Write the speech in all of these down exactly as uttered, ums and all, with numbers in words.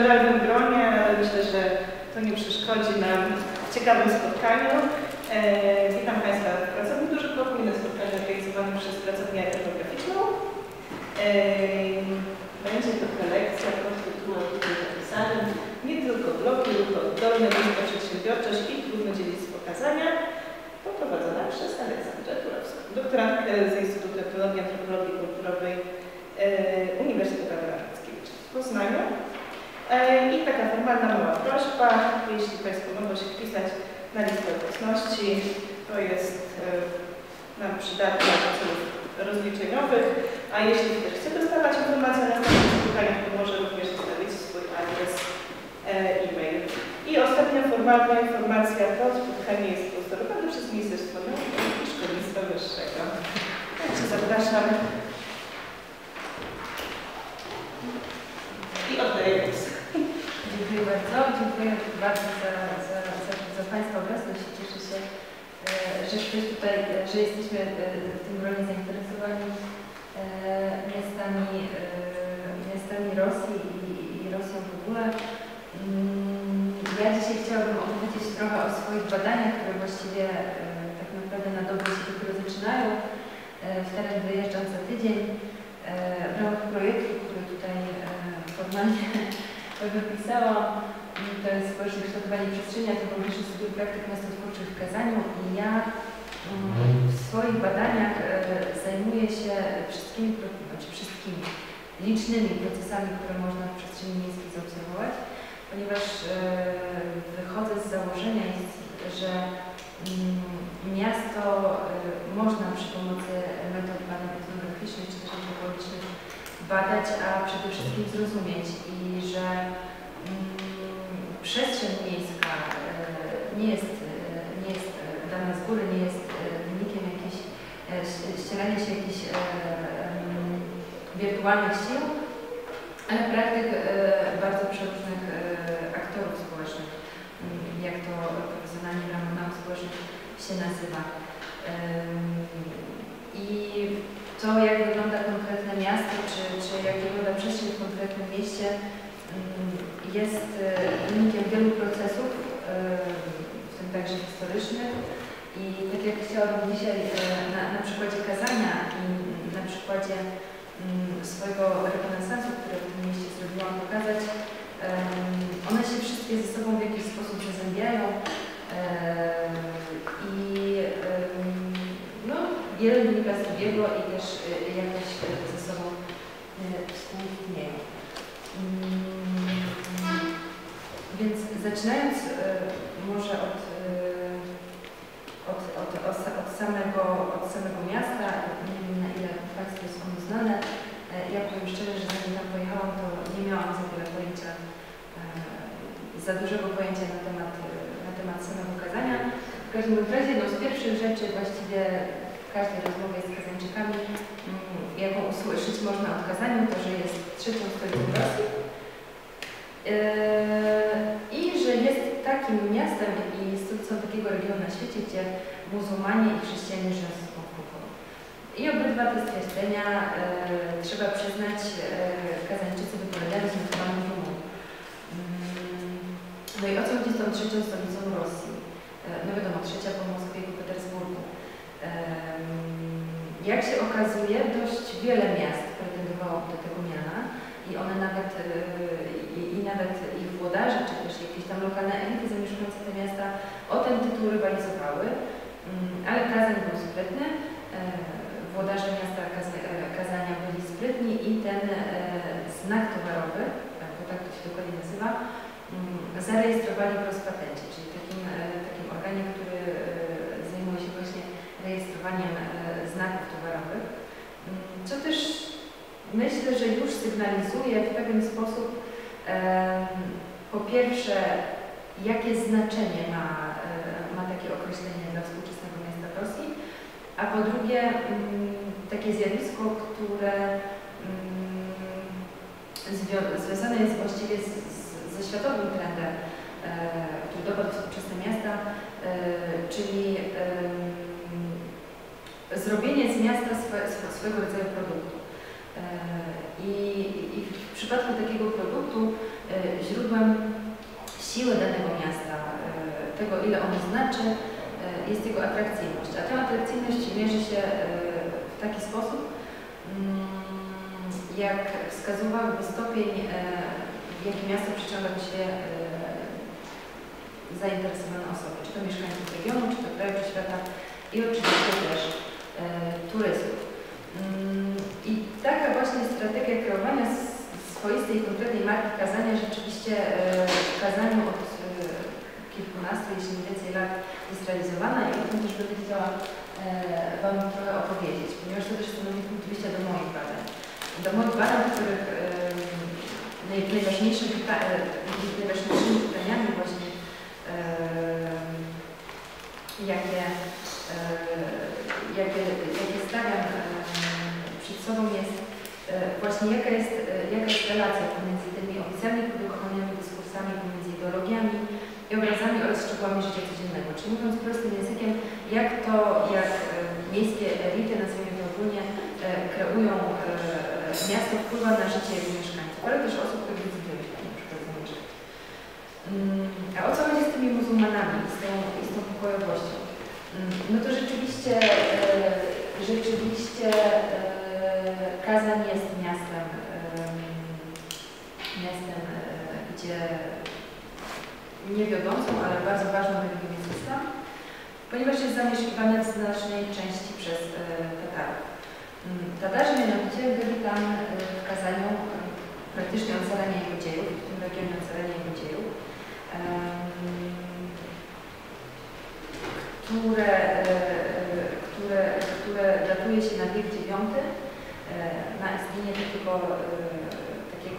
generalnym gronie, ale myślę, że to nie przeszkodzi nam w ciekawym spotkaniu. E, witam Państwa w pracowni Duży Pokój na spotkaniu organizowanym przez Pracownię Etnograficzną. E, będzie to prelekcja pod tytułem tutaj zapisanym nie tylko bloki, tylko oddolne liczba przedsiębiorczość i trudno dzielić z pokazania, poprowadzona przez Aleksandrę Turowską, doktorantkę z Instytutu Etnologii, Antropologii Kulturowej e, Uniwersytetu Adama Mickiewicza w Poznaniu. E, I taka formalna mała prośba, jeśli Państwo mogą się wpisać na listę obecności, to jest e, nam przydatne do celów rozliczeniowych, a jeśli ktoś chce dostawać informacje na następnych spotkaniach, to może również zostawić swój adres e-mail. I ostatnia formalna informacja, to spotkanie jest sponsorowane przez Ministerstwo Nauki i Szkolnictwa Wyższego. Także zapraszam i oddaję głos. Dziękuję bardzo. Dziękuję bardzo za, za, za, za Państwa obecność. Cieszę się, że ktoś tutaj, że jesteśmy w tym gronie zainteresowani miastami, miastami Rosji i, i Rosją w ogóle. Ja dzisiaj chciałabym opowiedzieć trochę o swoich badaniach, które właściwie tak naprawdę na dobre się dopiero zaczynają. W teren wyjeżdżam za tydzień w ramach projektu, który tutaj formalnie wypisałam. To jest społeczne kształtowanie przestrzeni, antropologiczne studium praktyk miastotwórczych w Kazaniu i ja w swoich badaniach zajmuję się wszystkimi, znaczy wszystkimi licznymi procesami, które można w przestrzeni miejskiej zaobserwować, ponieważ wychodzę z założenia, że miasto można przy pomocy metod badań etnograficznych czy też antropologicznych badać, a przede wszystkim zrozumieć i że przestrzeń miejska nie jest, nie jest dana z góry, nie jest wynikiem jakiejś ścierania się jakichś wirtualnych sił, ale praktyk bardzo przeróżnych aktorów społecznych, jak to profesjonalnie w ramach nauk społecznych się nazywa. I to, jak wygląda konkretne miasto, czy, czy jak wygląda przestrzeń w konkretnym mieście, jest wynikiem wielu procesów, w tym także historycznych. I tak jak chciałabym dzisiaj na, na przykładzie Kazania i na przykładzie swojego rekonesansu, który w tym mieście zrobiłam, pokazać, one się wszystkie ze sobą w jakiś sposób zazębiają i no, wiele wynika z drugiego i też jakoś ze sobą współistnieją. Więc zaczynając może od, od, od, od, od, samego, od samego miasta, nie wiem na ile Państwu jest ono znane, ja powiem szczerze, że zanim tam pojechałam, to nie miałam za wiele pojęcia, za dużego pojęcia na temat, na temat samego Kazania. W każdym razie jedną z pierwszych rzeczy właściwie w każdej rozmowie z Kazańczykami, jaką usłyszeć można od Kazaniu, to że jest trzecią stolicą Rosji. I że jest takim miastem i stolicą takiego regionu na świecie, gdzie muzułmanie i chrześcijanie żyją ze sobą w pokoju. I obydwa te stwierdzenia e, trzeba przyznać, e, Kazańczycy wypowiadają z muzułmanem Rumun. No i o co chodzi z tą trzecią stolicą Rosji? E, no wiadomo, trzecia po Moskwie i po Petersburgu. E, jak się okazuje, dość wiele miast pretendowało do tego miana i one nawet i, i nawet ich włodarze, czy też jakieś tam lokalne elity zamieszkujące te miasta o ten tytuł rywalizowały, ale Kazań był sprytny, włodarze miasta Kazania byli sprytni i ten znak towarowy, bo tak to się dokładnie nazywa, zarejestrowali w rozpatencie, czyli takim, takim organie, który zajmuje się właśnie rejestrowaniem znaków towarowych, co też myślę, że już sygnalizuje w pewien sposób po pierwsze, jakie znaczenie ma, ma takie określenie dla współczesnego miasta w Rosji, a po drugie takie zjawisko, które związane jest właściwie z, z, ze światowym trendem, który dopadł współczesne miasta, czyli zrobienie z miasta swe, swego rodzaju produktu. I, I w przypadku takiego produktu źródłem siły danego miasta, tego ile ono znaczy, jest jego atrakcyjność. A tę atrakcyjność mierzy się w taki sposób, jak wskazywałby stopień, w jaki miasto przyciąga do siebie zainteresowane osoby, czy to mieszkańców regionu, czy to kraju, czy świata i oczywiście też turystów. I taka właśnie strategia kreowania swoistej, konkretnej marki kazania rzeczywiście w kazaniu od kilkunastu, jeśli nie więcej lat jest realizowana i o tym też będę chciała Wam trochę opowiedzieć, ponieważ to też stanowi punkt wyjścia do moich badań. Do moich badań, w których najważniejszymi, najważniejszymi pytaniami właśnie jakie, jakie, jakie stawiam przed sobą jest właśnie jaka jest, jaka jest relacja pomiędzy tymi oficjalnie produkowanymi dyskursami, pomiędzy ideologiami i obrazami oraz szczegółami życia codziennego. Czyli mówiąc prostym językiem, jak to, jak miejskie elity, nazwijmy to ogólnie, kreują miasto, wpływa na życie jego mieszkańców, ale też osób, które decydują się na przykład zamieszkać. A o co chodzi z tymi muzułmanami, z tą, z tą pokojowością? No to rzeczywiście, rzeczywiście Kazań jest miastem, miastem, gdzie nie wiodącą, ale bardzo ważną religią jest islam, ponieważ jest zamieszkiwane w znacznej części przez Tatarów. Tatarzy mianowicie byli tam w Kazaniu praktycznie od zarania jego dziejów, w tym regionie od zarania jego dziejów, które, które, które datuje się na wiek dziewiąty, na istnienie takiego, takiego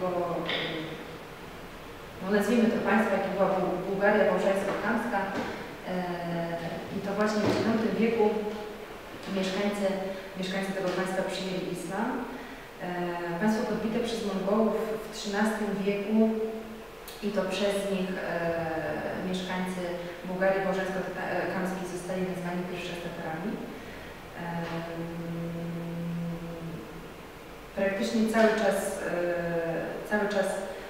no nazwijmy to państwa, jakie była Bułgaria Bałszańsko-Khamska, i to właśnie w dziewiątym wieku mieszkańcy, mieszkańcy tego państwa przyjęli islam. Państwo podbite przez Mongołów w trzynastym wieku i to przez nich mieszkańcy Bułgarii Bałszańsko-Khamskiej zostali nazwani pierwszy raz Tatarami. Praktycznie cały czas, cały czas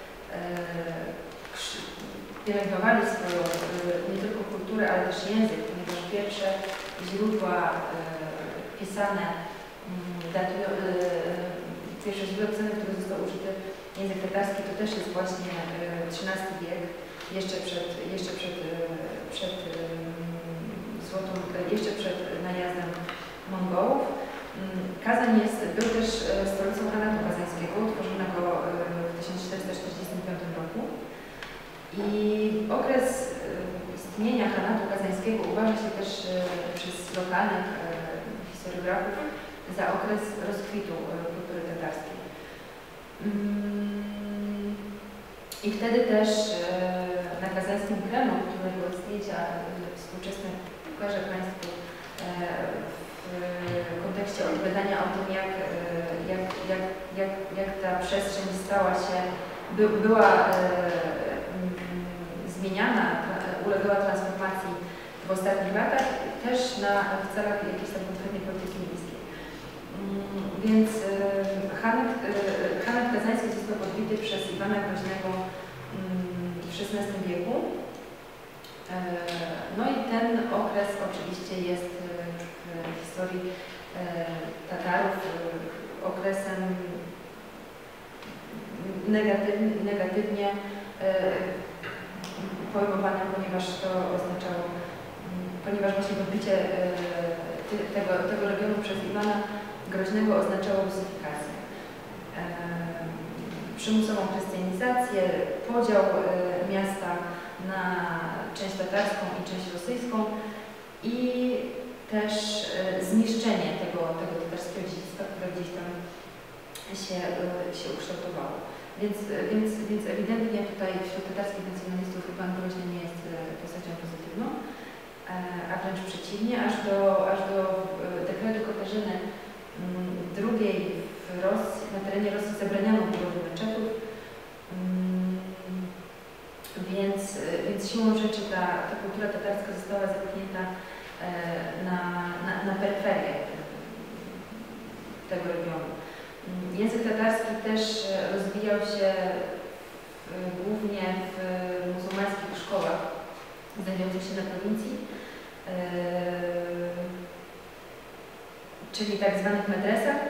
pielęgnowali swoją nie tylko kulturę, ale też język, ponieważ pierwsze źródła pisane, datują, pierwsze źródła pisane, które zostały użyte, język tatarski, to też jest właśnie trzynasty wiek, jeszcze przed, jeszcze przed, przed złotą, jeszcze przed najazdem Mongołów. Kazań jest, był też stolicą Hanatu Kazańskiego, utworzonego w tysiąc czterysta czterdziestym piątym roku. I okres istnienia Hanatu Kazańskiego uważa się też przez lokalnych historiografów za okres rozkwitu kultury tatarskiej. I wtedy też na kazańskim Kremlu, którego zdjęcia współczesne pokażę Państwu w kontekście opowiadania o tym, jak, jak, jak, jak, jak ta przestrzeń stała się, by, była e, zmieniana, uległa transformacji w ostatnich latach, też na, w celach jakiejś tam konkretnej polityki miejskiej. Więc e, Hanet, e, Hanet Kazański został podbity przez Iwana Groźnego w szesnastym wieku. E, no i ten okres oczywiście jest w historii e, Tatarów e, okresem negatywnie, negatywnie e, pojmowanym, ponieważ to oznaczało, ponieważ właśnie podbicie e, tego, tego regionu przez Iwana Groźnego oznaczało rusyfikację, e, przymusową chrystianizację, podział e, miasta na część tatarską i część rosyjską i też e, zniszczenie tego, tego tatarskiego dziedzictwa, które gdzieś tam się, e, się ukształtowało. Więc, więc, więc ewidentnie tutaj wśród tatarskich nacjonalistów Iwan Groźny nie jest e, postacią pozytywną, e, a wręcz przeciwnie, aż do, aż do e, dekretu Katarzyny drugiej w Rosji, na terenie Rosji zabraniano budowy meczetów, więc, więc siłą rzeczy ta, ta kultura tatarska została zepchnięta na, na, na peryferię tego regionu. Język tatarski też rozwijał się w głównie w muzułmańskich szkołach znajdujących się na prowincji, czyli tak zwanych medresach.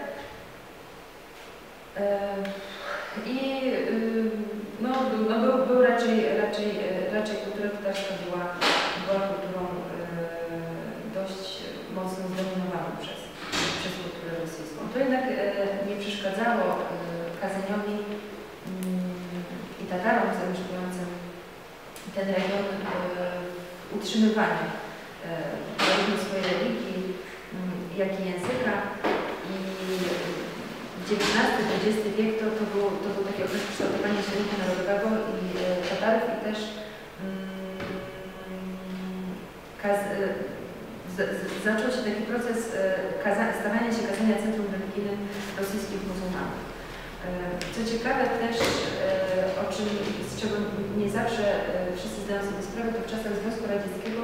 I no, no był, był raczej, raczej, raczej kultura tatarska była, była kulturą dość mocno zdominowaną przez, przez kulturę rosyjską. To jednak nie przeszkadzało kazaniowi i Tatarom zamieszkującym ten region w utrzymywaniu zarówno swojej religii, jak i języka. I dziewiętnasty dwudziesty wiek to, to, był, to był taki okres kształtowania się rynku narodowego i Tatarów i też mm, kaz, z, z, zaczął się taki proces kaza, stawania się kazania centrum religijnym rosyjskich muzułmanów. Co ciekawe też, o czym, z czego nie zawsze wszyscy zdają sobie sprawę, to w czasach Związku Radzieckiego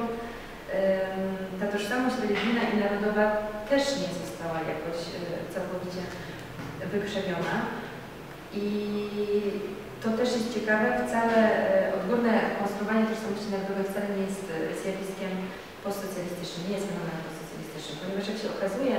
ta tożsamość religijna i narodowa też nie została jakoś całkowicie wykrzewiona. I to też jest ciekawe, wcale odgórne konstruowanie tożsamości narodowej wcale nie jest zjawiskiem postsocjalistycznym, nie jest fenomenem postsocjalistycznym, ponieważ jak się okazuje,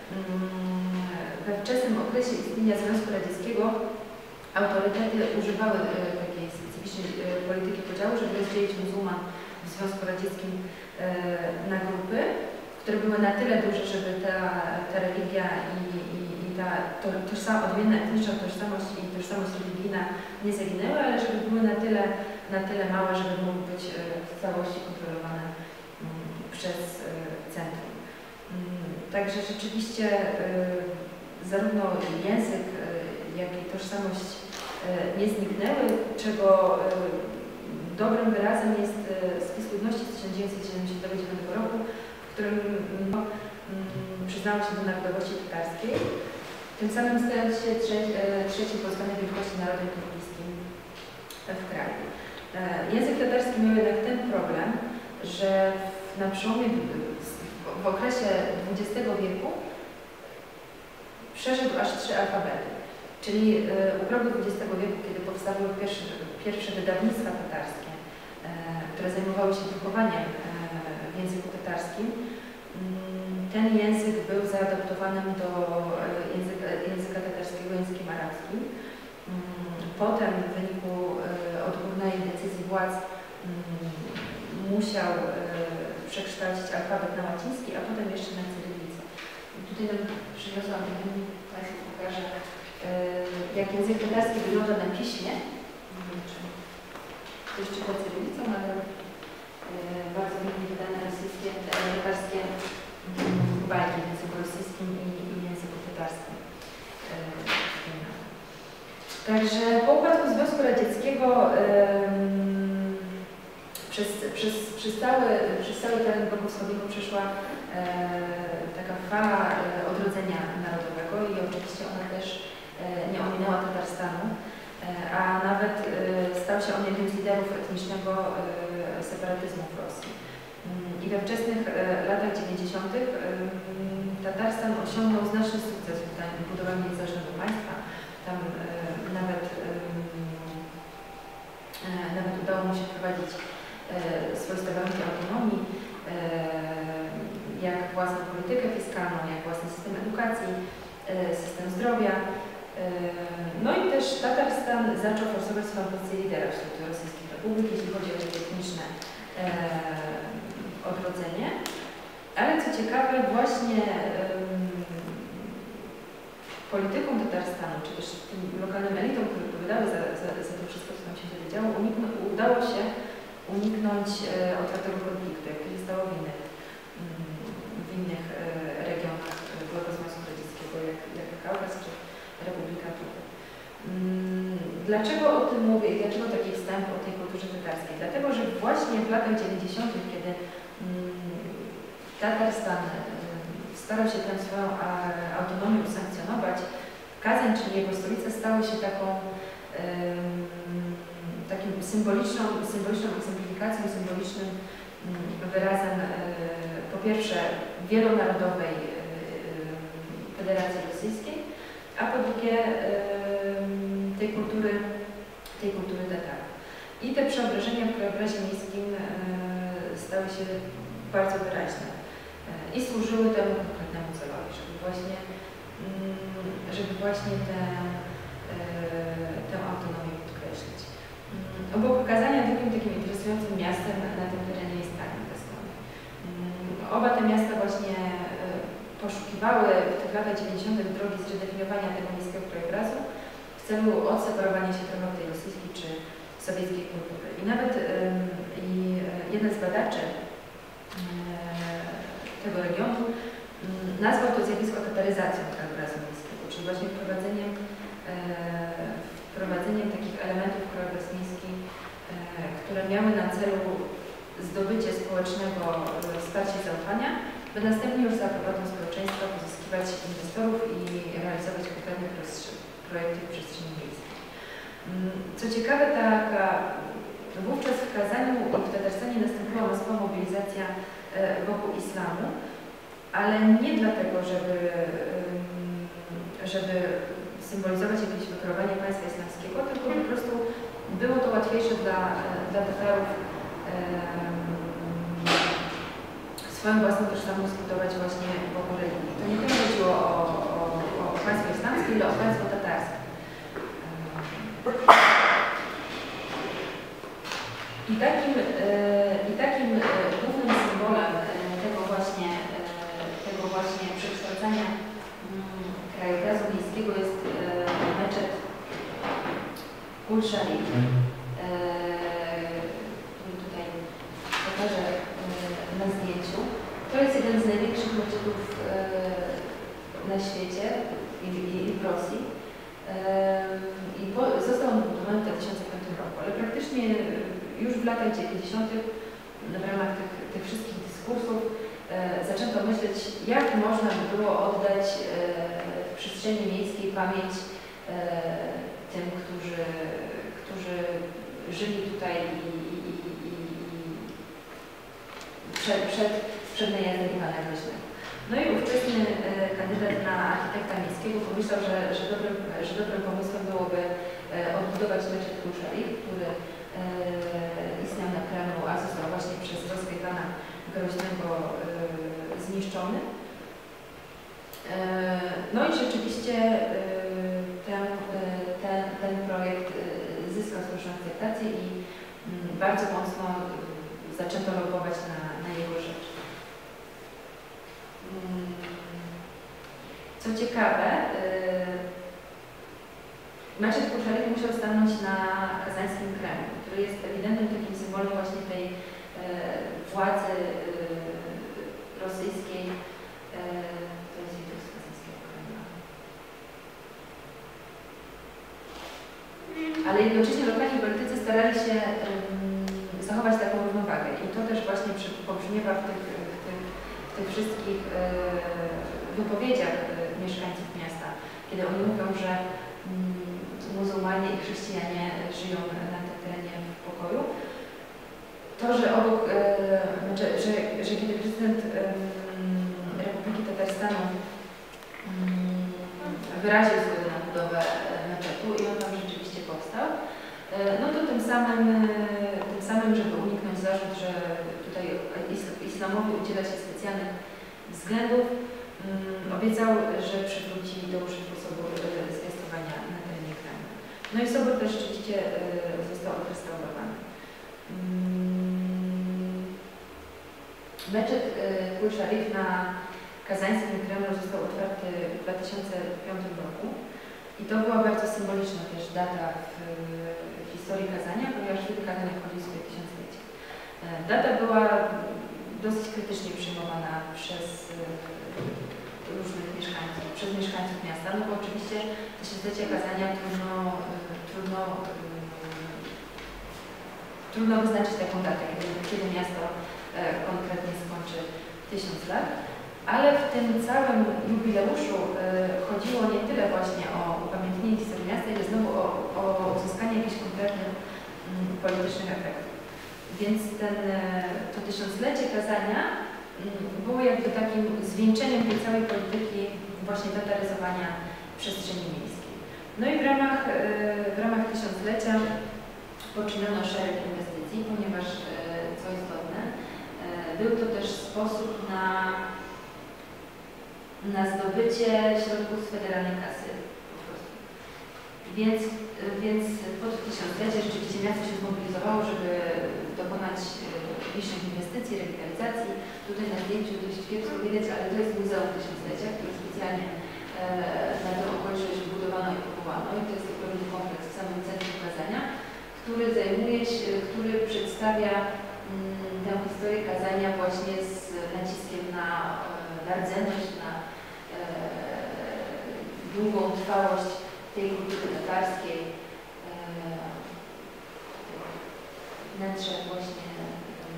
we wczesnym okresie istnienia Związku Radzieckiego autorytety używały takiej specyficznej polityki podziału, żeby rozdzielić muzułman w Związku Radzieckim na grupy, które były na tyle duże, żeby ta, ta religia i, i, i ta to, tożsam, odmienna etniczna tożsamość i tożsamość religijna nie zaginęły, ale żeby były na tyle, na tyle małe, żeby mogły być w całości kontrolowane przez centrum. Także rzeczywiście zarówno język, jak i tożsamość nie zniknęły, czego dobrym wyrazem jest spis ludności z tysiąc dziewięćset siedemdziesiątego dziewiątego roku, w którym no, przyznało się do narodowości tatarskiej, tym samym stając się trze trzecim pod względem wielkości narodem tureckim w kraju. Język tatarski miał jednak ten problem, że na przełomie w okresie dwudziestego wieku przeszedł aż trzy alfabety. Czyli u progu dwudziestego wieku, kiedy powstały pierwsze, pierwsze wydawnictwa tatarskie, które zajmowały się drukowaniem w języku tatarskim, ten język był zaadaptowanym do języka, języka tatarskiego językiem arabskim. Potem w wyniku odgórnej decyzji władz musiał przekształcić alfabet na łaciński, a potem jeszcze na cyrylicę. Tutaj nam przyniosłam, Państwu pokażę, jak język tatarski wygląda na piśmie. To jeszcze pod cyrylicą, ale bardzo pięknie wydane rosyjskie, tatarskie bajki w języku rosyjskim i, i języku tatarskim. Także po upadku Związku Radzieckiego Przez, przez, przez, cały, przez cały teren bloku wschodniego przeszła e, taka fala e, odrodzenia narodowego i oczywiście ona też e, nie ominęła Tatarstanu, e, a nawet e, stał się on jednym z liderów etnicznego e, separatyzmu w Rosji. I we wczesnych e, latach dziewięćdziesiątych e, Tatarstan osiągnął znaczny sukces w budowaniu niezależnego państwa. Tam e, nawet, e, e, nawet udało mu się wprowadzić swoiste warunki autonomii, jak własną politykę fiskalną, jak własny system edukacji, system zdrowia. No i też Tatarstan zaczął forsować swoją pozycję lidera wśród rosyjskich republik, jeśli chodzi o takie etniczne odrodzenie. Ale co ciekawe, właśnie polityką Tatarstanu, czy też tym lokalnym elitom, które odpowiadały za, za, za to wszystko, co tam się wtedy działo, udało się uniknąć e, otwartego konfliktu, jak to się stało w innych, w innych e, regionach byłego Związku Radzieckiego, jak, jak Kaukaz czy Republika Tuchy. Dlaczego o tym mówię i dlaczego taki wstęp o tej kulturze tatarskiej? Dlatego, że właśnie w latach dziewięćdziesiątych, kiedy Tatarstan starał się tę swoją autonomię usankcjonować, Kazań, czyli jego stolica, stały się taką takim symboliczną, symboliczną egzemplifikacją, symbolicznym wyrazem po pierwsze wielonarodowej Federacji Rosyjskiej, a po drugie tej kultury tej kultury Tatarów. I te przeobrażenia w krajobrazie miejskim stały się bardzo wyraźne i służyły temu konkretnemu celowi, żeby właśnie, żeby właśnie tę, tę autonomię podkreślić. Obok kazania drugim takim interesującym miastem na tym terenie jest Tarn Westowy. Oba te miasta właśnie poszukiwały w tych latach dziewięćdziesiątych drogi zredefiniowania tego miejskiego krajobrazu w celu odseparowania się trochę od tej rosyjskiej czy sowieckiej kultury. I nawet i jeden z badaczy tego regionu nazwał to zjawisko tataryzacją krajobrazu miejskiego, czyli właśnie wprowadzeniem, wprowadzeniem takich elementów krajobrazu miejski, które miały na celu zdobycie społecznego wsparcia i zaufania, by następnie już za aprobatą społeczeństwa pozyskiwać inwestorów i realizować konkretne projekty w przestrzeni miejskiej. Co ciekawe, taka, wówczas w Kazaniu i w Tatarstanie nastąpiła masowa mobilizacja wokół islamu, ale nie dlatego, żeby, żeby symbolizować jakieś wykreowanie państwa islamskiego, tylko po prostu było to łatwiejsze dla, dla Tatarów swoją własną tożsamość zbudować właśnie wokół religii. To nie tylko chodziło o, o, o państwo islamskie, ale o państwo tatarskie. I takim, i takim głównym symbolem tego właśnie, tego właśnie przekształcania krajobrazu miejskiego jest meczet Kul Sharif. Tutaj pokażę na zdjęciu. To jest jeden z największych meczetów na świecie i, i w Rosji. I po, został on wybudowany w dwa tysiące piątym roku, ale praktycznie już w latach dziewięćdziesiątych w ramach tych, tych wszystkich dyskursów e, zaczęto myśleć, jak można by było oddać e, w przestrzeni miejskiej pamięć e, tym, którzy, którzy żyli tutaj i, i, i, i, i przed, przed, przed najazdem Iwana Groźnego. No i ówczesny e, kandydat na architekta miejskiego pomyślał, że, że, dobrym, że dobrym pomysłem byłoby e, odbudować meczet Kul Sharif, który e, istniał na Kremlu, a został właśnie przez Rosję Iwana Groźnego e, zniszczony. E, no i rzeczywiście e, ten, ten, ten projekt e, zyskał słuszną akceptację i m, bardzo mocno zaczęto lobować na, na jego rzecz. Co ciekawe, meczet Kul Sharif musiał stanąć na kazańskim Kremlu, który jest ewidentnym takim symbolem właśnie tej władzy rosyjskiej. To jest widok z kazańskiego Kremla. Ale jednocześnie lokalni politycy starali się zachować taką równowagę i to też właśnie pobrzmiewa w tych, w tych, w tych wszystkich wypowiedziach mieszkańców miasta, kiedy oni mówią, że muzułmanie i chrześcijanie żyją na tym terenie w pokoju. To, że obok, że, że, że kiedy prezydent Republiki Tatarstanu wyraził zgodę na budowę meczetu i on tam rzeczywiście powstał, no to tym samym, tym samym, żeby uniknąć zarzut, że tutaj islamowi udziela się specjalnych względów, obiecał, że przywróci dobrze sposobu zwiastowania na terenie Kremla. No i sobor też rzeczywiście został odrestaurowany. Meczet Kul Sharif na kazańskim Kremlu został otwarty w dwa tysiące piątym roku i to była bardzo symboliczna też data w historii Kazania, ponieważ wtedy Kazanie wchodzi w swoje tysiąclecie. Data była dosyć krytycznie przyjmowana przez różnych mieszkańców, przez mieszkańców miasta, no bo oczywiście tysiąclecie Kazania trudno, trudno, trudno wyznaczyć taką datę, kiedy, kiedy miasto konkretnie skończy tysiąc lat, ale w tym całym jubileuszu chodziło nie tyle właśnie o upamiętnienie historii miasta, ile znowu o, o uzyskanie jakichś konkretnych politycznych efektów. Więc ten, to tysiąclecie Kazania było jakby takim zwieńczeniem tej całej polityki właśnie tataryzowania przestrzeni miejskiej. No i w ramach, w ramach tysiąclecia poczyniono szereg inwestycji, ponieważ, co istotne, był to też sposób na, na zdobycie środków z federalnej kasy po prostu. Więc, więc pod tysiąclecie rzeczywiście miasto się zmobilizowało, żeby dokonać licznych inwestycji, rewitalizacji. Tutaj na zdjęciu dość kiepsko widać, ale to jest Muzeum Tysiąclecia, które specjalnie e, na tę okoliczność wybudowano i powołano. I to jest pewien kompleks w samym centrum kazania, który zajmuje się, który przedstawia mm, tę historię kazania właśnie z naciskiem na, na rdzenność, na e, długą trwałość tej kultury tatarskiej. E, wnętrze właśnie e,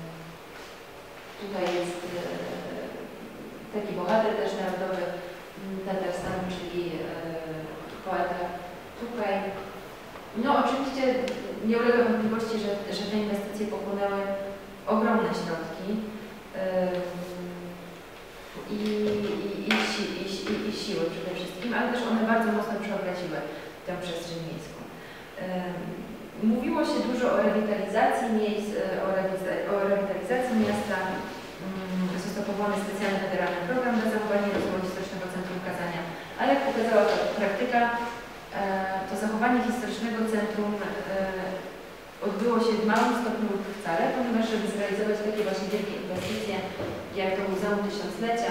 tutaj jest e, taki bohater też narodowy Tatarstanu, czyli e, poeta Tukaj. No oczywiście nie ulega wątpliwości, że, że te inwestycje pochłonęły ogromne środki yy, i, i, i, si, i, i, i siły przede wszystkim, ale też one bardzo mocno przeobraziły tę przestrzeń miejską. Yy, mówiło się dużo o rewitalizacji miejsc, o, rewiza, o rewitalizacji miasta. Yy, został powołany specjalny federalny program dla zachowania i rozwoju historycznego centrum kazania, ale jak pokazała praktyka, to zachowanie historycznego centrum odbyło się w małym stopniu lub wcale, ponieważ żeby zrealizować takie właśnie wielkie inwestycje jak to Muzeum Tysiąclecia,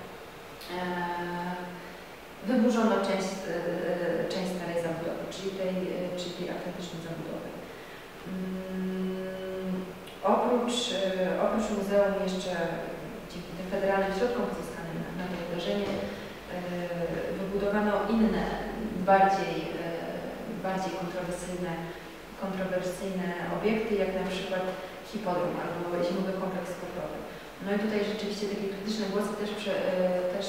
wyburzono część, część starej zabudowy, czyli tej, czyli tej autentycznej zabudowy. Oprócz, oprócz muzeum jeszcze dzięki tym federalnym środkom pozyskanym na, na to wydarzenie wybudowano inne, bardziej, bardziej kontrowersyjne, kontrowersyjne obiekty, jak na przykład hipodrom albo zimowy kompleks sportowy. No i tutaj rzeczywiście takie krytyczne głosy też, prze, też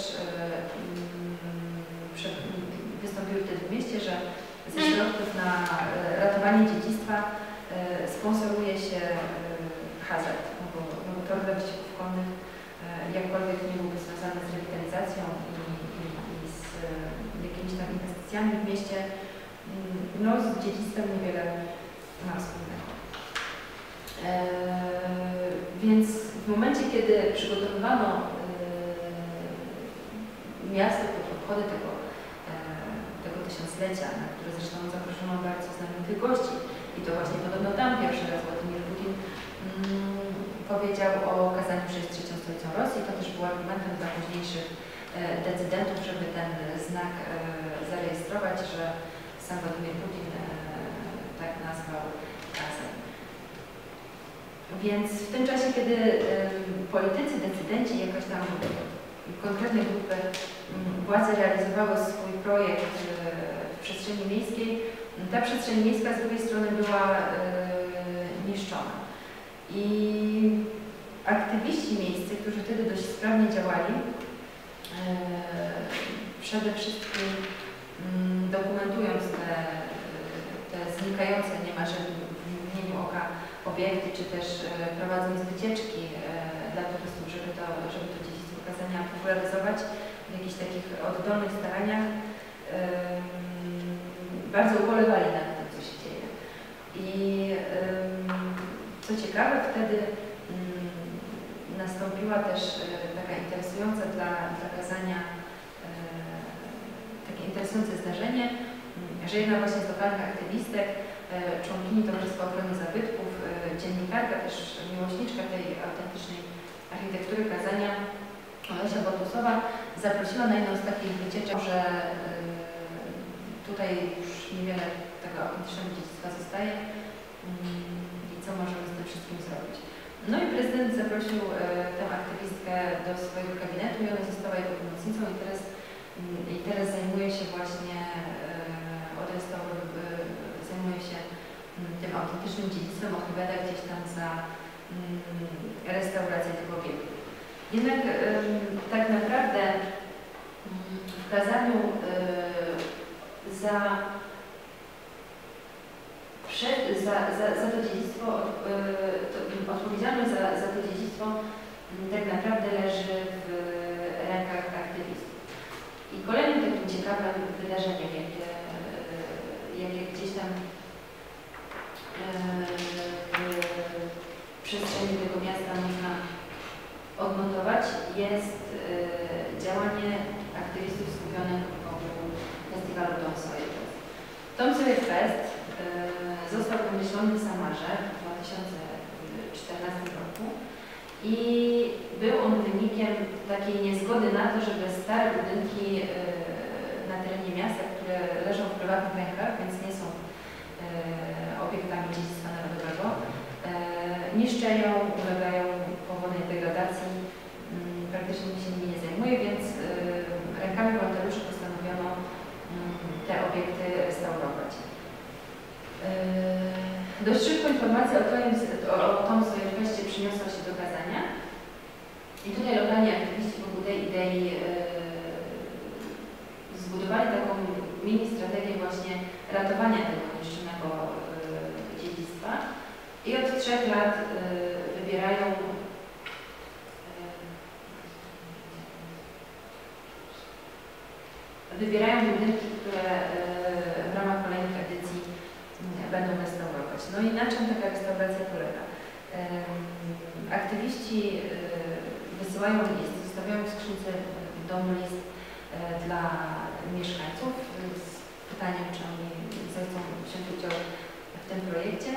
prze, wystąpiły wtedy w mieście, że ze środków na ratowanie dziedzictwa sponsoruje się hazard, no bo, no bo tor dla wyścigów konnych jakkolwiek nie byłby związany z rewitalizacją i, i, i z jakimiś tam inwestycjami w mieście, no z dziedzictwem niewiele ma wspólnego. E, więc w momencie, kiedy przygotowywano e, miasto pod obchody tego, e, tego tysiąclecia, na które zresztą zaproszono bardzo znamienitych gości i to właśnie podobno tam pierwszy raz Władimir Putin mm, powiedział o kazaniu przez trzecią stolicą Rosji. To też był argumentem dla późniejszych e, decydentów, żeby ten znak e, zarejestrować, że sam Władimir Putin e, tak nazwał Kazań. Więc w tym czasie, kiedy e, politycy, decydenci, jakaś tam konkretne grupy m, władze realizowały swój projekt e, w przestrzeni miejskiej, ta przestrzeń miejska z drugiej strony była e, niszczona. I aktywiści miejscy, którzy wtedy dość sprawnie działali, e, przede wszystkim m, dokumentując te, te znikające niemalże w mgnieniu oka obiekty, czy też e, prowadząc wycieczki e, dla turystów, żeby to, żeby to dziedzictwo kazania popularyzować w jakichś takich oddolnych staraniach, e, bardzo ubolewali nad tym, co się dzieje. I e, co ciekawe, wtedy mm, nastąpiła też e, taka interesująca dla, dla kazania e, takie interesujące zdarzenie, m, że jedna właśnie z lokalnych aktywistek, e, członkini Towarzystwa Ochrony Zabytków, e, dziennikarka, też miłośniczka tej autentycznej architektury kazania, Olesia Botusowa, zaprosiła na jedną z takich wycieczek, że e, tutaj już niewiele tego autentycznego dziedzictwa zostaje. Mm, co możemy z tym wszystkim zrobić. No i prezydent zaprosił e, tę aktywistkę do swojego gabinetu i ona została jego pomocnicą i teraz, m, i teraz zajmuje się właśnie e, odrestaurowaniem, e, zajmuje się m, tym autentycznym dziedzictwem, odpowiada gdzieś tam za m, restaurację tych obiektów. Jednak e, tak naprawdę m, w kazaniu e, za Przed, za, za, za to dziedzictwo, to, odpowiedzialność za, za to dziedzictwo tak naprawdę leży w rękach aktywistów. I kolejnym takim ciekawym wydarzeniem, jakie, jakie gdzieś tam przestrzeni tego miasta można odnotować, jest y, działanie aktywistów skupionych wokół festiwalu Tom Sawyer Fest. Tom Sawyer Fest y, został wymyślony w Samarze w dwa tysiące czternastym roku i był on wynikiem takiej niezgody na to, żeby stare budynki y, na terenie miasta, które leżą w prywatnych rękach, więc nie są y, obiektami dziedzictwa narodowego, y, niszczeją, ulegają powolnej degradacji, y, praktycznie nikt się nimi nie zajmuje, więc y, rękami wolontariuszy postanowiono y, te obiekty restaurować. Y, dość szybko informacja o, o, o Tom Sawyer Festie przyniosła się do Kazania i tutaj lokalni aktywiści wokół tej idei y, zbudowali taką mini strategię właśnie ratowania tego niszczonego y, dziedzictwa i od trzech lat y, wybierają y, wybierają budynki, które y, w ramach kolejnych edycji y, będą restaurować. No i na czym taka restauracja polega? Y, aktywiści y, wysyłają list, zostawiają w skrzynce domu list dla mieszkańców z pytaniem, czy oni zechcą wziąć udział w tym projekcie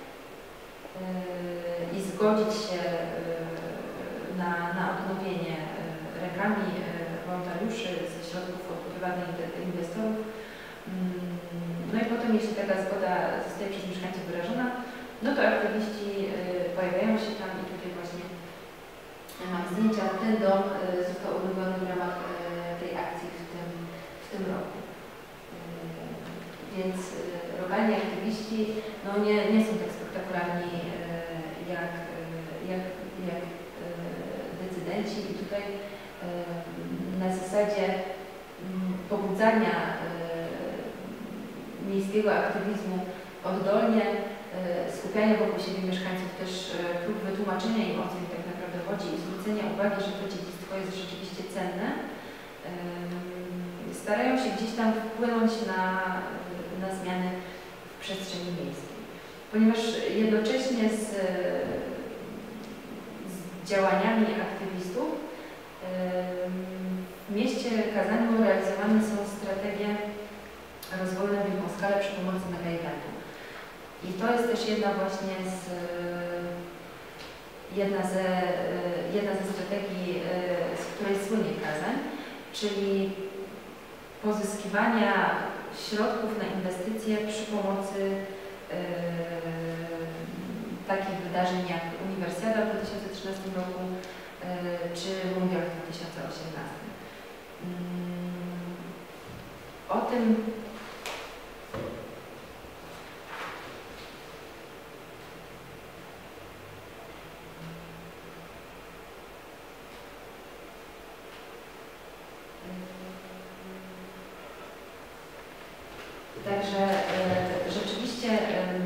i zgodzić się na, na odnowienie rękami wolontariuszy ze środków od prywatnych inwestorów. No i potem, jeśli taka zgoda zostaje przez mieszkańców wyrażona, no to aktywiści pojawiają się tam i tutaj właśnie mam zdjęcia. Ten dom został odnowiony w ramach tej akcji w tym, w tym roku. Więc lokalni aktywiści no nie, nie są tak spektakularni jak, jak, jak decydenci i tutaj na zasadzie pobudzania miejskiego aktywizmu oddolnie, skupiania wokół siebie mieszkańców, też prób wytłumaczenia im, o co im tak naprawdę chodzi i zwrócenia uwagi, że to dziedzictwo jest rzeczywiście cenne, starają się gdzieś tam wpłynąć na, na zmiany w przestrzeni miejskiej. Ponieważ jednocześnie z, z działaniami aktywistów w mieście Kazaniu realizowane są strategie rozwoju na wielką skalę przy pomocy mega-eventu. I to jest też jedna właśnie z, jedna ze, jedna ze strategii, z której słynie Kazań, czyli pozyskiwania środków na inwestycje przy pomocy yy, takich wydarzeń jak Uniwersjada w dwa tysiące trzynastym roku yy, czy Mundial w dwa tysiące osiemnastym. Yy, o tym Także e, rzeczywiście e,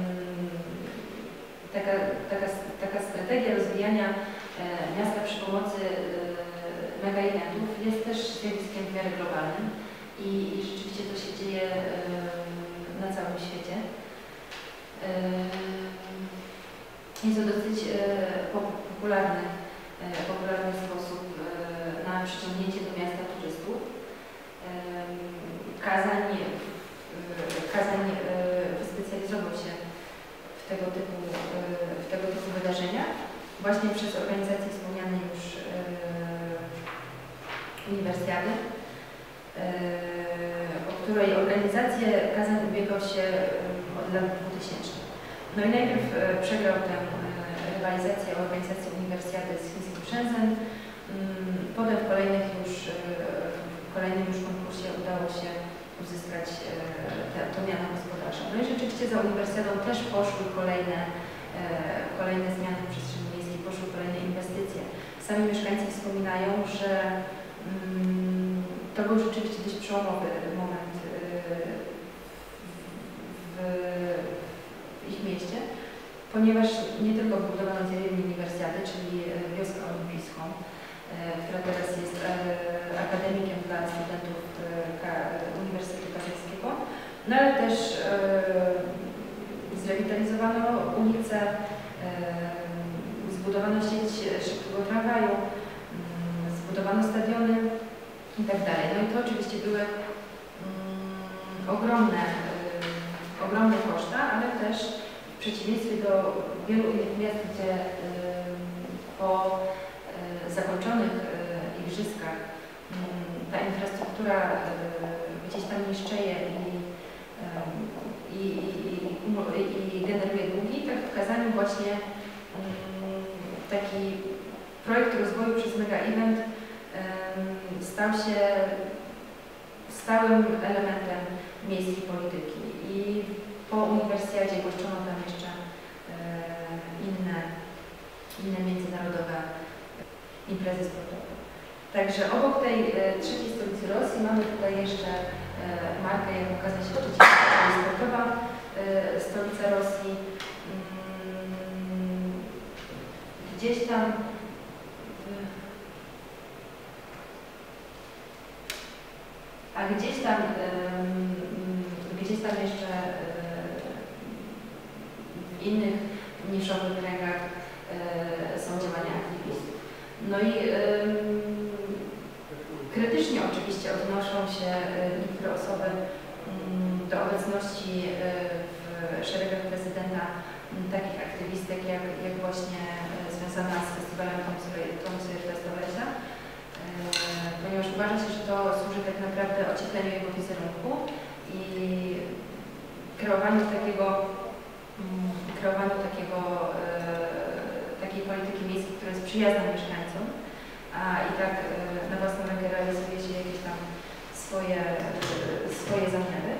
taka, taka, taka strategia rozwijania e, miasta przy pomocy e, mega-eventów jest też zjawiskiem w miarę globalnym i, i rzeczywiście to się dzieje e, na całym świecie. E, jest to dosyć e, popularny, e, popularny sposób e, na przyciągnięcie do miasta turystów. E, Kazań Kazań wyspecjalizował się w tego typu, w tego typu wydarzeniach właśnie przez organizację wspomnianej już Uniwersjady, o której organizację Kazań ubiegał się od lat dwutysięcznych. No i najpierw przegrał tę rywalizację o organizację Uniwersjady z chińskim Shenzhen, potem w kolejnych już, w kolejnym już konkursie udało się uzyskać e, to miano gospodarza. No i rzeczywiście za Uniwersjadą też poszły kolejne, e, kolejne zmiany w przestrzeni miejskiej, poszły kolejne inwestycje. Sami mieszkańcy wspominają, że mm, to był rzeczywiście dość przełomowy moment e, w, w ich mieście, ponieważ nie tylko wybudowano zieleń Uniwersjady, czyli wioskę olimpijską, e, która teraz jest e, akademikiem dla studentów Uniwersytetu Kazachskiego, no ale też e, zrewitalizowano ulicę, e, zbudowano sieć szybkiego tramwaju, zbudowano stadiony i tak dalej. No i to oczywiście były ogromne, ogromne koszta, ale też w przeciwieństwie do wielu innych miast, gdzie po zakończonych igrzyskach ta infrastruktura gdzieś tam niszczeje i, i, i, i generuje długi, tak w Kazaniu właśnie taki projekt rozwoju przez Mega Event stał się stałym elementem miejskiej polityki i po uniwersjadzie goszczono tam jeszcze inne, inne międzynarodowe imprezy sportowe. Także obok tej trzeciej stolicy Rosji mamy tutaj jeszcze markę, jak ukazała się Szczecin, sportowa stolica Rosji. Gdzieś tam a gdzieś tam gdzieś tam jeszcze w innych niszowych kręgach są działania aktywistów. No i krytycznie oczywiście odnoszą się niektóre osoby do obecności w szeregach prezydenta takich aktywistek jak, jak właśnie związana z festiwalem Tomsy Festolecia, ponieważ uważa się, że to służy tak naprawdę ociepleniu jego wizerunku i kreowaniu takiego, kreowaniu takiego, takiej polityki miejskiej, która jest przyjazna mieszkańcom, a i tak na własną rękę realizuje się jakieś tam swoje, swoje zamiary.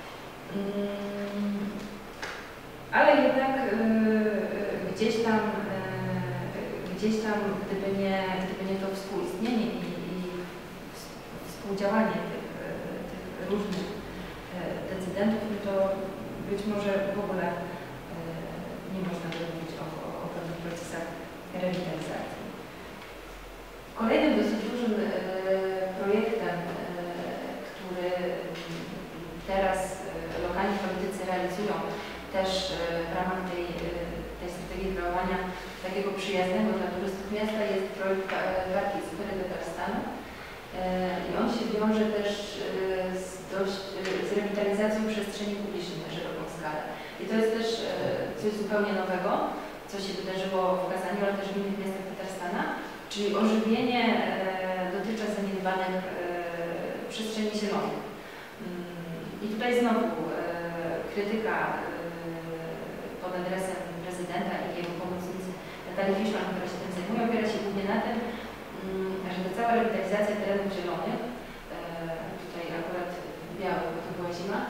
Ale jednak gdzieś tam, gdzieś tam gdyby nie, gdyby nie to współistnienie i, i współdziałanie tych, tych różnych decydentów, no to być może w ogóle nie można by mówić o, o, o pewnych procesach rewitalizacji. Kolejnym dosyć dużym projektem, który teraz lokalni politycy realizują też w ramach tej, tej strategii kreowania takiego przyjaznego dla turystów miasta jest projekt Parki Sfery Tatarstanu i on się wiąże też z, dość, z rewitalizacją przestrzeni publicznej na szeroką skalę. I to jest też coś zupełnie nowego, co się wydarzyło w Kazaniu, ale też w innych miastach Tatarstana, czyli ożywienie dotychczas zaniedbanych przestrzeni zielonych. I tutaj znowu krytyka pod adresem prezydenta i jego pomocnicy Natalii Fiszman, która się tym zajmuje, opiera się głównie na tym, że ta cała rewitalizacja terenów zielonych, tutaj akurat biały, bo to była zima,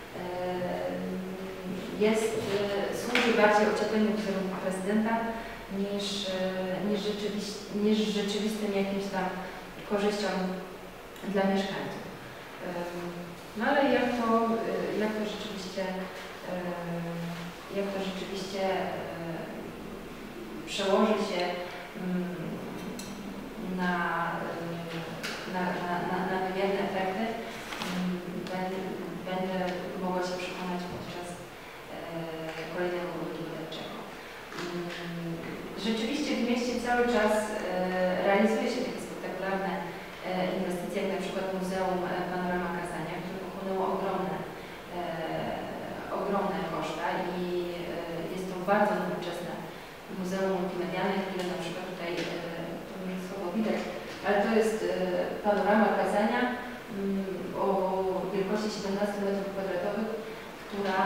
jest, służy bardziej ociepleniu wizerunku prezydenta niż, niż, rzeczywist, niż rzeczywistym jakimś tam korzyściom dla mieszkańców. No ale jak to, jak to rzeczywiście jak to rzeczywiście przełoży się na, na, na, na wymierne efekty, będę mogła się przekonać podczas kolejnego urlopu wyborczego. Rzeczywiście w mieście cały czas realizuje się takie spektakularne inwestycje, jak na przykład Muzeum Panorama Kazania, które pochłonęło ogromne, ogromne koszta i jest to bardzo nowoczesne muzeum multimedialne, które na przykład tutaj, to może słowo widać, ale to jest panorama Kazania o wielkości siedemnastu metrów kwadratowych, która,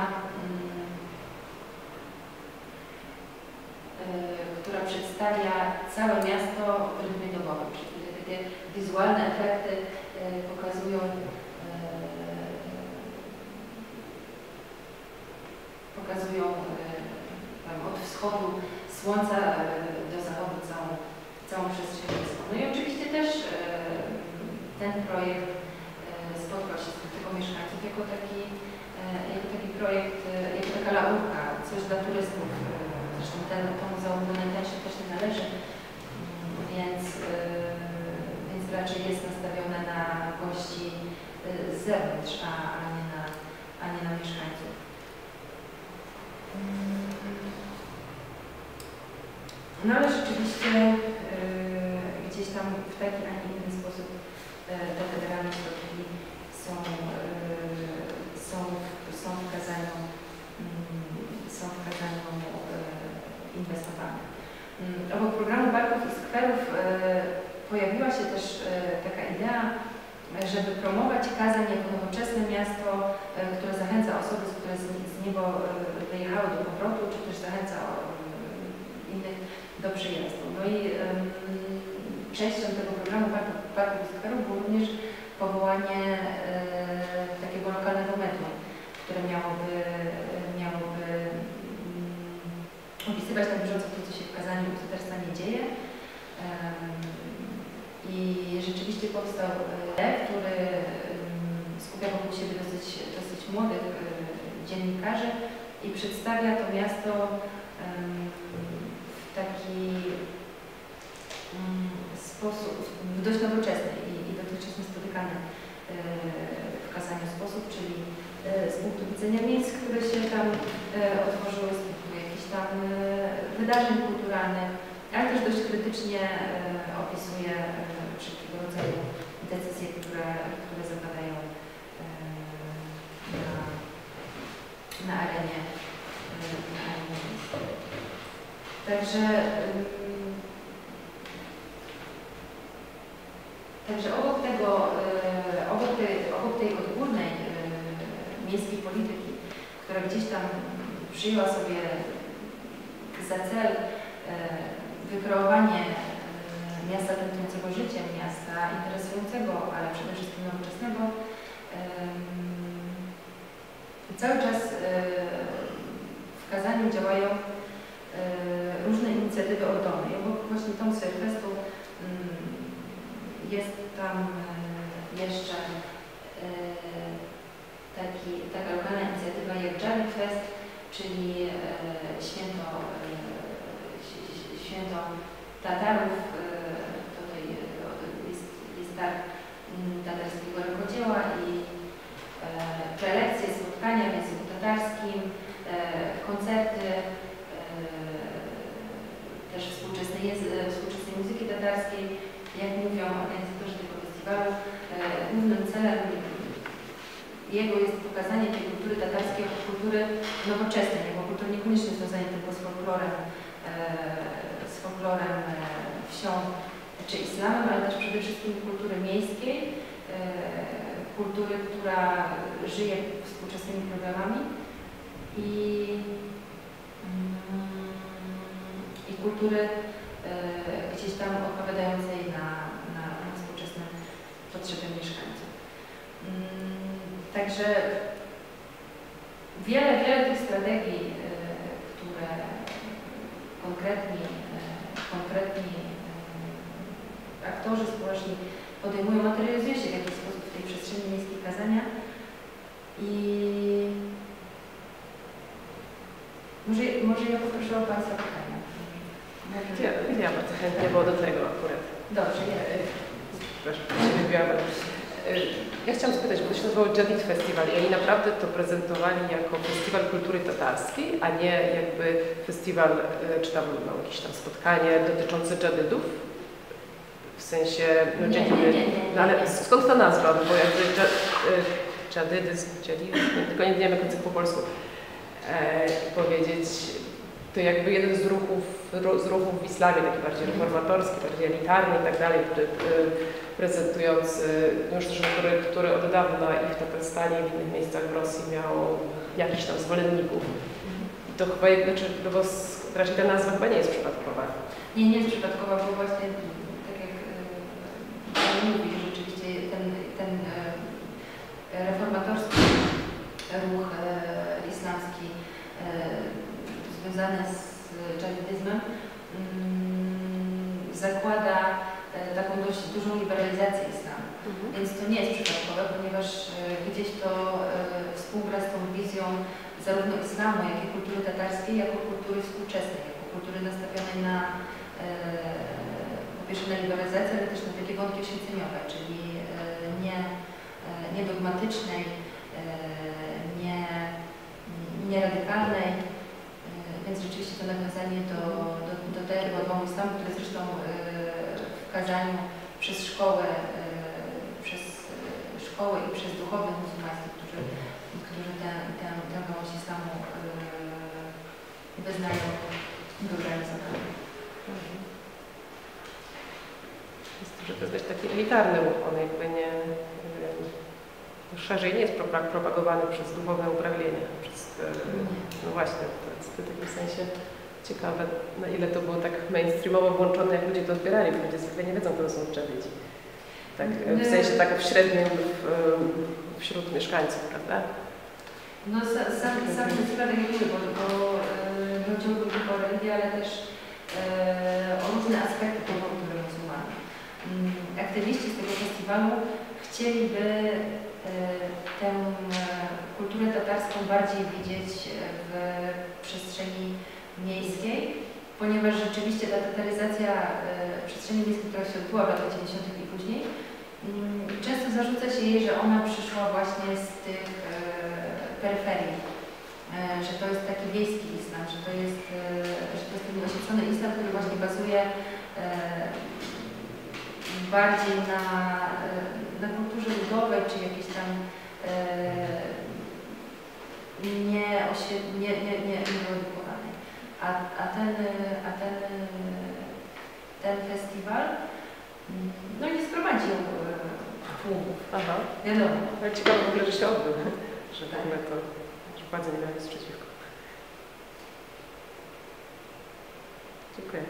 która przedstawia całe miasto w rytmie dobowym, czyli takie wizualne efekty pokazują pokazują tam, od wschodu słońca do zachodu całą, całą przestrzeń miejską. No i oczywiście też ten projekt spotkał się z krytyką mieszkańców jako taki, jako taki projekt, jako taka laurka, coś dla turystów. Zresztą ten, to muzeum do Najtańsze też nie należy, więc, więc raczej jest nastawione na gości z zewnątrz, a, a, nie, na, a nie na mieszkańców. No ale rzeczywiście yy, gdzieś tam w taki, a nie inny sposób yy, te federalne środki są, yy, są, są wskazaniu, yy, są wskazaniu yy, inwestowane. Yy, obok programu parków i skwerów yy, pojawiła się też yy, taka idea, żeby promować Kazań jako nowoczesne miasto, yy, które zachęca osoby, które z, z niego yy, wyjechały do powrotu, czy też zachęca yy, innych do przyjazdu. No i um, częścią tego programu Parku, Parku i Skwerów było również powołanie e, takiego lokalnego medium, które miałoby, miałoby um, opisywać na bieżąco to, co się w Kazaniu w Tatarsanie dzieje. Um, I rzeczywiście powstał lew, który um, skupia wokół siebie dosyć, dosyć młodych um, dziennikarzy i przedstawia to miasto um, w taki um, sposób, w dość nowoczesny i, i dotychczas niespotykany e, w Kazaniu sposób, czyli e, z punktu widzenia miejsc, które się tam e, otworzyły, z punktu jakichś tam e, wydarzeń kulturalnych, ale też dość krytycznie e, opisuje e, wszelkiego rodzaju decyzje, które, które zapadają e, na, na arenie. E, na arenie miejskiej. Także, um, także obok tego, e, obok tej, obok tej odgórnej e, miejskiej polityki, która gdzieś tam przyjęła sobie za cel e, wykreowanie e, miasta tętniącego życiem, miasta interesującego, ale przede wszystkim nowoczesnego, e, cały czas e, w Kazaniu działają różne inicjatywy oddolne. I obok właśnie tą Festu jest tam jeszcze taki, taka lokalna inicjatywa jak Jarek Fest, czyli święto, święto Tatarów. Tutaj jest, jest targ tatarskiego rękodzieła i prelekcje, spotkania w języku tatarskim, koncerty, też współczesnej, współczesnej muzyki tatarskiej. Jak mówią organizatorzy tego festiwalu, głównym celem jego jest pokazanie tej kultury tatarskiej jako kultury nowoczesnej, jako kultury niekoniecznie związanej tylko z folklorem, z folklorem wsią czy islamem, ale też przede wszystkim kultury miejskiej, kultury, która żyje współczesnymi problemami i i kultury e, gdzieś tam odpowiadającej na, na, na współczesne potrzeby mieszkańców. Mm, także wiele, wiele tych strategii, e, które konkretni, e, konkretni e, aktorzy społeczni podejmują, materializuje się w jakiś sposób w tej przestrzeni miejskiej Kazania i może, może ja poproszę o Państwa pytania. Ja, ja bardzo chętnie, bo do tego akurat. Dobrze, ja. Proszę, ja chciałam spytać, bo to się nazywało Jadid Festival i oni naprawdę to prezentowali jako festiwal kultury tatarskiej, a nie jakby festiwal, czy tam no, jakieś tam spotkanie dotyczące dżadydów? W sensie, no, nie, dżadidy, nie, nie, nie, no ale nie. skąd ta nazwa? No, bo jakby dżadydyzm, dżadidyzm, tylko nie wiem jak język po polsku e, powiedzieć. To jakby jeden z ruchów, z ruchów w islamie, taki bardziej reformatorski, bardziej elitarny i tak dalej, który prezentujący, no już też, który, który od dawna i w Tatarstanie i w innych miejscach w Rosji miał jakichś tam zwolenników. I to chyba, znaczy, no bo raczej ta nazwa chyba nie jest przypadkowa. Nie, nie jest przypadkowa, bo właśnie tak jak Pan mówi, rzeczywiście ten, ten reformatorski ruch islamski związane z dżahidyzmem um, zakłada e, taką dość dużą liberalizację islamu. Mhm. Więc to nie jest przypadkowe, ponieważ e, gdzieś to e, współgra z tą wizją zarówno islamu, jak i kultury tatarskiej, jako kultury współczesnej, jako kultury nastawionej na e, po pierwsze na liberalizację, ale też na takie wątki oświeceniowe, czyli e, nie, e, niedogmatycznej, e, nie, nie radykalnej. Więc rzeczywiście to nawiązanie do, do, do tutaj chyba domu islamu, który zresztą w kazaniu przez szkołę, przez szkołę i przez duchowych muzułmańskich, którzy, którzy tę, tę, tę gałąź islamu wyznają, był realizowany. Jest to, że to jest dość taki elitarny ruch, on jakby nie, szerzej nie jest propagowany przez duchowe uprawienia, przez, no właśnie, to jest w takim sensie ciekawe, na ile to było tak mainstreamowo włączone, jak ludzie to odbierali, bo ludzie zwykle nie wiedzą, kto są czadydzi. Tak, w sensie tak w średnim w, wśród mieszkańców, prawda? No sam, sam festiwal tak jak mówię, bo, bo chodziło tylko o religię, ale też e, o różne aspekty kultury muzułmanów. Aktywiści z tego festiwalu chcieliby e, tę kulturę tatarską bardziej widzieć w przestrzeni miejskiej, ponieważ rzeczywiście ta tataryzacja e, przestrzeni miejskiej, która się odbyła w latach dziewięćdziesiątych i później, m, często zarzuca się jej, że ona przyszła właśnie z tych e, peryferii, e, że to jest taki wiejski islam, że to jest, e, że to jest ten oświecony islam, który właśnie bazuje e, bardziej na, na kulturze ludowej, czy jakiejś tam e, nie, nie, nie, nie, niewyedukowanej. A, a, ten, a ten, ten festiwal no nie zgromadził tłumów. Aha. Wiadomo. Ale ciekawe w ogóle, że się odbył, że w ogóle to, że władze nie miały nic przeciwko. Dziękuję.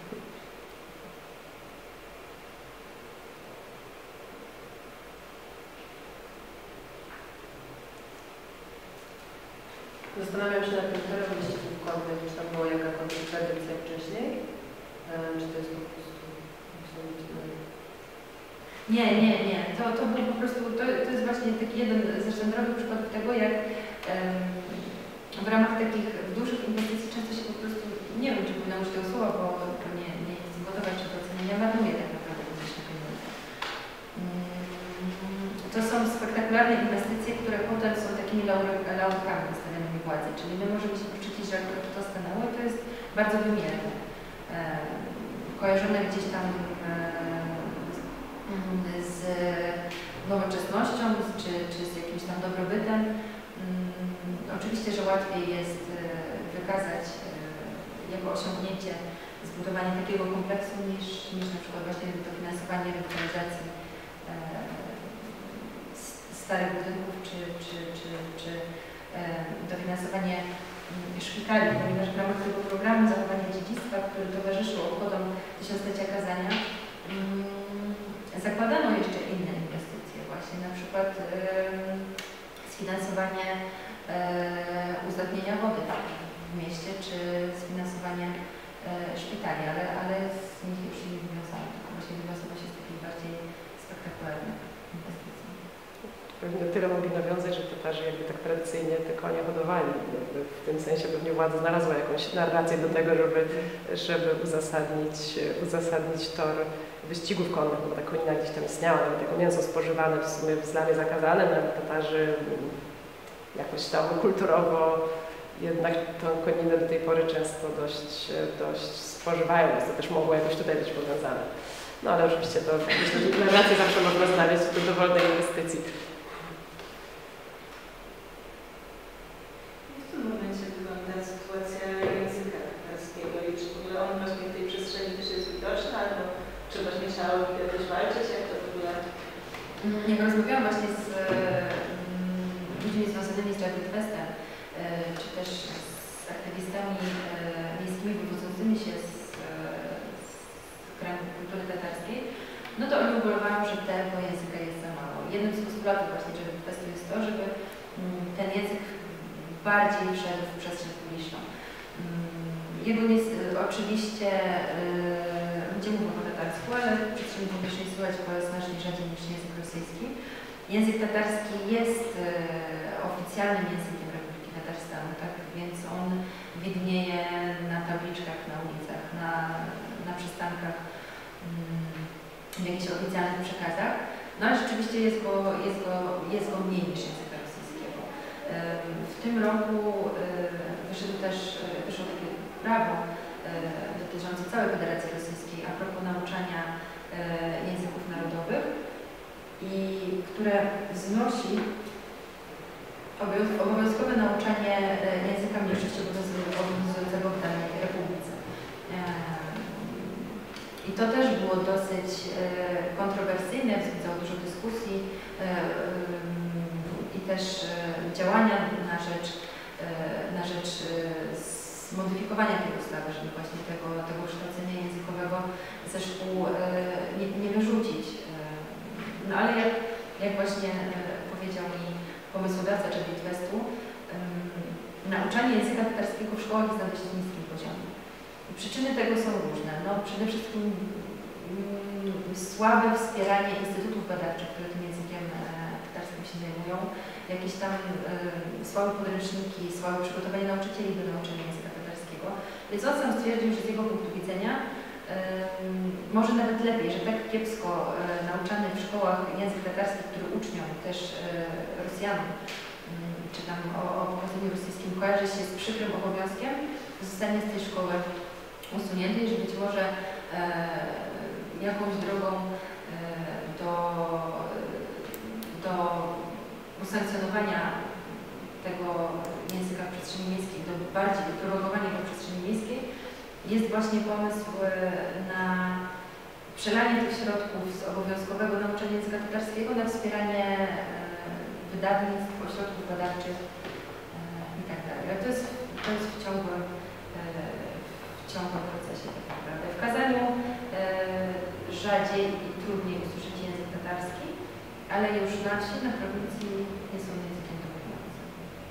Zastanawiam się nad tym terem wyścigów konnych, czy tam była jakakolwiek tradycja wcześniej, czy to jest po prostu absolutnie... Nie, nie, nie. To, to był po prostu, to, to jest właśnie taki jeden ze sztandarowych przykładów tego, jak um, w ramach takich dużych inwestycji często się po prostu, nie wiem, czy powinna użyć tego słowa, bo, bo nie, nie jest gotowa czy do ocenienia, marnuje tak naprawdę publiczne pieniądze. Um, to są spektakularne inwestycje, które potem są takimi laureatami wystawianymi władzy, czyli my możemy się przyczepić, że akurat to stanęło i to jest bardzo wymierne. Um, kojarzone gdzieś tam um, z nowoczesnością, czy, czy z jakimś tam dobrobytem. Um, oczywiście, że łatwiej jest um, wykazać um, jako osiągnięcie zbudowanie takiego kompleksu niż, niż na przykład właśnie dofinansowanie rewitalizacji um, starych budynków, czy, czy, czy, czy um, dofinansowanie szpitali, ponieważ w ramach tego programu zachowania dziedzictwa, który towarzyszył obchodom tysiąclecia kazania, um, zakładano jeszcze inne inwestycje, właśnie na przykład um, sfinansowanie um, uzdatnienia wody w mieście, czy sfinansowanie um, szpitali, ale, ale z nich już się nie wywiązano, tylko właśnie wywiązało się z takich bardziej spektakularnych inwestycji. Pewnie tyle mogli nawiązać, że Tatarzy jakby tak tradycyjnie te konie hodowali. Jakby w tym sensie pewnie władza znalazła jakąś narrację do tego, żeby, żeby uzasadnić, uzasadnić tor wyścigów konnych, bo ta konina gdzieś tam istniała, nawet jako mięso spożywane w sumie w islamie zakazane, no ale Tatarzy jakoś tam kulturowo jednak tą koninę do tej pory często dość, dość spożywają, więc to też mogło jakoś tutaj być powiązane. No ale oczywiście to myślę, że narrację zawsze można znaleźć do dowolnej inwestycji. W tym momencie wygląda sytuacja języka tatarskiego i czy w ogóle on właśnie w tej przestrzeni też jest widoczny, albo czy właśnie trzeba jakoś walczyć, jak to w ogóle? Jak rozmawiałam właśnie z ludźmi związanymi z Jadid Festem, czy też z aktywistami miejskimi wywodzącymi się z, z kręgu kultury tatarskiej, no to oni ubolewają, że tego języka jest za mało. Jednym z postulatów właśnie Jadid Festu jest to, żeby ten język bardziej wszedł w przestrzeń publiczną. Jego nie, oczywiście yy, ludzie mówią po tatarsku, ale w przestrzeni publicznej słychać go znacznie rzadziej niż język rosyjski. Język tatarski jest yy, oficjalnym językiem Republiki Tatarstanu, tak? Więc on widnieje na tabliczkach, na ulicach, na, na przystankach, yy, w jakichś oficjalnych przekazach. No ale rzeczywiście jest go, jest go, jest go mniej niż języka rosyjskiego. Yy, w tym roku yy, wyszedł też, wyszło takie prawo dotyczący całej Federacji Rosyjskiej a propos nauczania języków narodowych i które znosi obowiązkowe nauczanie języka mniejszości obowiązującego w danej republice. I to też było dosyć kontrowersyjne, wzbudzało dużo dyskusji i też działania na rzecz, na rzecz zmodyfikowania tej ustawy, żeby właśnie tego, tego kształcenia językowego ze szkół nie, nie wyrzucić. No ale jak, jak właśnie powiedział mi pomysłodawca Czebietwestu, nauczanie języka tatarskiego w szkołach jest na dość niskim poziomie. Przyczyny tego są różne. No, przede wszystkim mm, słabe wspieranie instytutów badawczych, które tym językiem e, tatarskim się zajmują, jakieś tam e, słabe podręczniki, słabe przygotowanie nauczycieli do nauczania języka tatarskiego. Więc on sam stwierdził, że z jego punktu widzenia e, może nawet lepiej, że tak kiepsko e, nauczany w szkołach język tatarski, który uczniom, też e, Rosjanom, czy tam o, o pochodzeniu rosyjskim kojarzy się z przykrym obowiązkiem, zostanie z tej szkoły usunięty i że być może e, jakąś drogą e, do, do usankcjonowania tego języka w przestrzeni miejskiej, do bardziej wypropagowania go w przestrzeni miejskiej, jest właśnie pomysł e, na przelanie tych środków z obowiązkowego nauczania języka tatarskiego na wspieranie e, wydawnictw, ośrodków badawczych e, i tak dalej. To jest, to jest w ciągłym, e, w ciągłym procesie tak naprawdę. W Kazaniu e, rzadziej i trudniej usłyszeć język tatarski, ale już na wsi, na prowincji nie są językiem dominującym.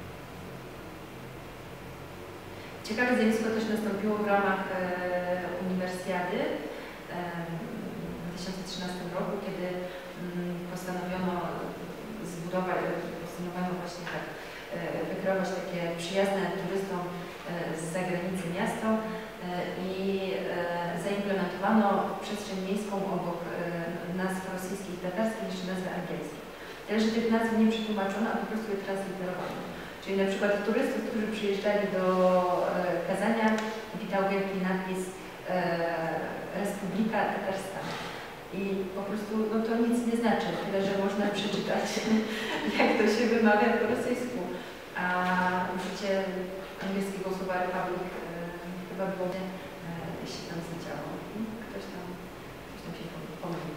Ciekawe zjawisko też nastąpiło w ramach e, uniwersjady e, w dwa tysiące trzynastym roku, kiedy m, postanowiono zbudować, postanowiono właśnie tak e, wykreować takie przyjazne turystom e, z zagranicy miasto e, i e, zaimplementowano przestrzeń miejską obok e, nazw rosyjskich i tatarskich jeszcze nazwy angielskie. Tyle, że tych nazw nie przetłumaczono, a po prostu je transliterowano. Czyli na przykład turystów, którzy przyjeżdżali do e, Kazania, witał wielki napis e, Republika Tatarstanu. I po prostu no to nic nie znaczy, tyle że można przeczytać, jak to się wymawia po rosyjsku. A użycie angielskiego słowa republic e, chyba było e, się tam zadziało. Ktoś tam, ktoś tam się pomylił.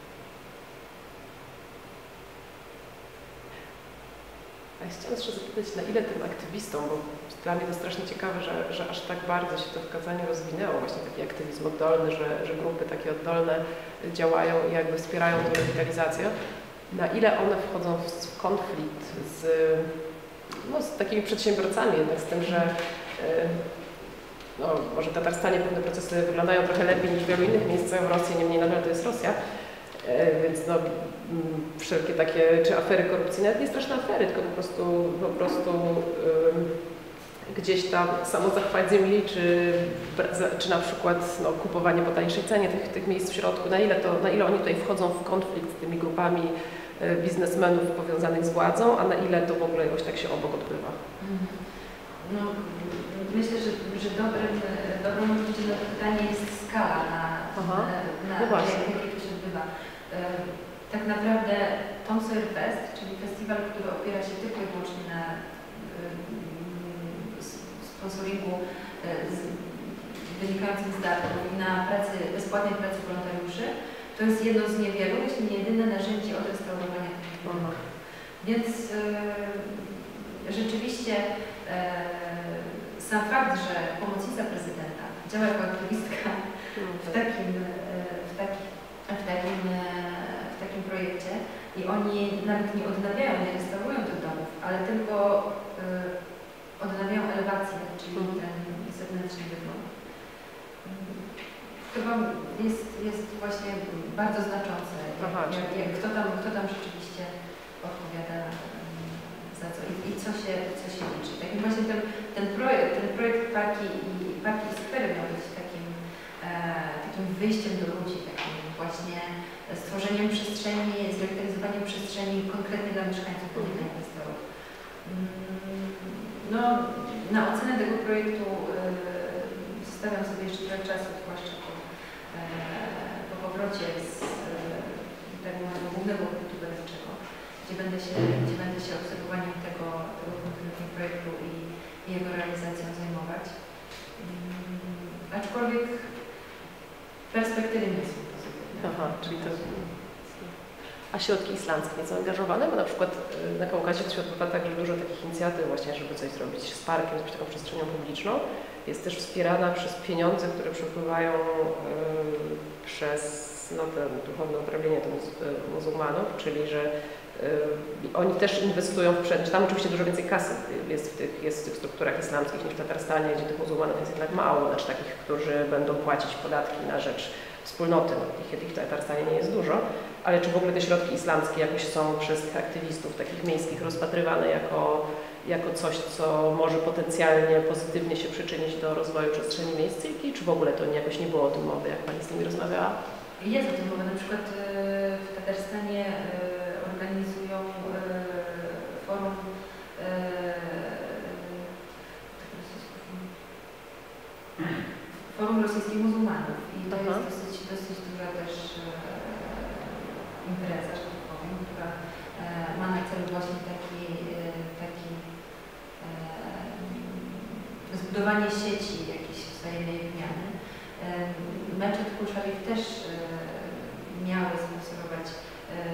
A ja chciałam jeszcze zapytać, na ile tym aktywistom, bo dla mnie to strasznie ciekawe, że, że aż tak bardzo się to w Kazaniu rozwinęło, właśnie taki aktywizm oddolny, że, że grupy takie oddolne działają i jakby wspierają tę rewitalizację. Na ile one wchodzą w konflikt z, no, z takimi przedsiębiorcami, jednak z tym, że no, może w Tatarstanie pewne procesy wyglądają trochę lepiej niż w wielu innych miejscach w Rosji, niemniej nadal to jest Rosja. Więc no, wszelkie takie, czy afery korupcyjne, nie straszne afery, tylko po prostu, po prostu um, gdzieś tam samozachwat ziemi, czy, czy na przykład no, kupowanie po tańszej cenie tych, tych miejsc w środku, na ile, to, na ile oni tutaj wchodzą w konflikt z tymi grupami biznesmenów powiązanych z władzą, a na ile to w ogóle jakoś tak się obok odbywa? No, myślę, że, że dobrym, dobrą odpowiedzią na to pytanie jest skala, na, Aha, na, no na jakiej to się odbywa. Tak naprawdę Tom Sawyer Fest, czyli festiwal, który opiera się tylko i wyłącznie na sponsoringu wynikającym z datków i na pracy, bezpłatnej pracy wolontariuszy, to jest jedno z niewielu, jeśli nie jedyne narzędzie odrestaurowania tych filmów. Więc e, rzeczywiście e, sam fakt, że pomocnica prezydenta działa jako aktywistka w takim, w takim, w takim, w takim projekcie i oni nawet nie odnawiają, nie restaurują tych domów, ale tylko y, odnawiają elewację, czyli ten zewnętrzny wygląd. Chyba jest, jest właśnie bardzo znaczące, jak, jak, jak, kto, tam, kto tam rzeczywiście odpowiada za co i, i co, się, co się liczy. Takim właśnie ten, ten projekt, ten projekt Parki i Parki i Skwery miał być takim, e, takim wyjściem do ludzi, takim właśnie stworzeniem przestrzeni, zrewitalizowaniem przestrzeni konkretnie dla mieszkańców, a nie dla inwestorów. No, na ocenę tego projektu e, zostawiam sobie jeszcze trochę czasu, zwłaszcza po, e, po powrocie z e, tego mojego głównego punktu badawczego, gdzie będę się, gdzie będę się obserwowaniem tego, tego konkretnego projektu i, i jego realizacją zajmować. Mm, aczkolwiek perspektywy nie są pozytywne. Aha, czyli to... A środki islandzkie nie są angażowane? Bo na przykład na Kaukazie to się odbywa tak, że dużo takich inicjatyw właśnie, żeby coś zrobić z parkiem, zrobić taką przestrzenią publiczną, jest też wspierana przez pieniądze, które przepływają y, przez no, te duchowne uprawienie muzułmanów, czyli że y, oni też inwestują w przed. Tam oczywiście dużo więcej kasy jest w, tych, jest w tych strukturach islamskich niż w Tatarstanie, gdzie tych muzułmanów jest jednak mało, znaczy takich, którzy będą płacić podatki na rzecz wspólnoty, no, ich w Tatarstanie nie jest dużo, ale czy w ogóle te środki islamskie jakoś są przez tych aktywistów takich miejskich rozpatrywane jako, jako coś, co może potencjalnie pozytywnie się przyczynić do rozwoju przestrzeni miejskiej, czy w ogóle to jakoś nie było o tym mowy, jak Pani z nimi rozmawiała? Jest o tym mowa. Na przykład w Tatarstanie organizują forum Forum Rosyjskich Muzułmanów i to Aha. jest dosyć, dosyć duża też e, impreza, że tak powiem, która e, ma na celu właśnie taki, e, taki e, zbudowanie sieci jakiejś wzajemnej wymiany. E, mecze Kul Szarif też e, miały sponsorować e,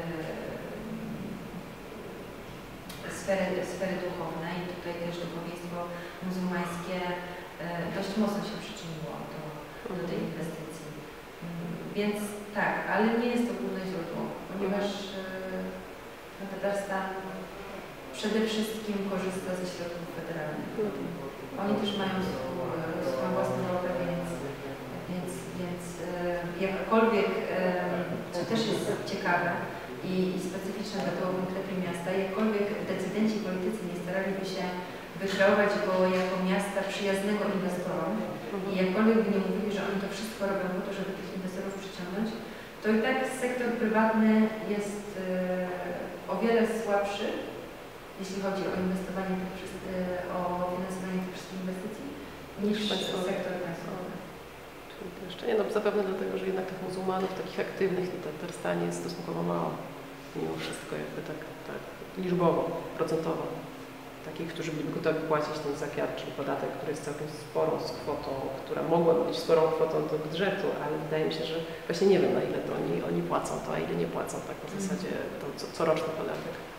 sfery, sfery duchowne i tutaj też duchowieństwo muzułmańskie e, dość mocno się przyczyniło do, do tej inwestycji. Więc tak, ale nie jest to główne źródło, ponieważ e, Tatarstan przede wszystkim korzysta ze środków federalnych. Oni też mają swój, swoją własną drogę, więc, więc, więc e, jakkolwiek, e, co też jest ciekawe i, i specyficzne dla tego konkretnie miasta, jakkolwiek decydenci politycy nie staraliby się wykreować go jako miasta przyjaznego inwestorom i jakkolwiek by nie mówili, że oni to wszystko robią po to, żeby tych inwestorów przyciągnąć, to i tak sektor prywatny jest e, o wiele słabszy, jeśli chodzi o inwestowanie tych wszystkich, o finansowanie tych wszystkich inwestycji, niż sektor państwowy. Jeszcze nie, no zapewne dlatego, że jednak tych muzułmanów takich aktywnych w Tatarstanie jest stosunkowo mało, mimo wszystko jakby tak, tak liczbowo, procentowo. Takich, którzy byliby gotowi płacić ten zakiat, czyli podatek, który jest całkiem sporą z kwotą, która mogła być sporą kwotą do budżetu, ale wydaje mi się, że właśnie nie wiem, na ile to oni, oni płacą to, a ile nie płacą, tak w zasadzie to co, coroczny podatek.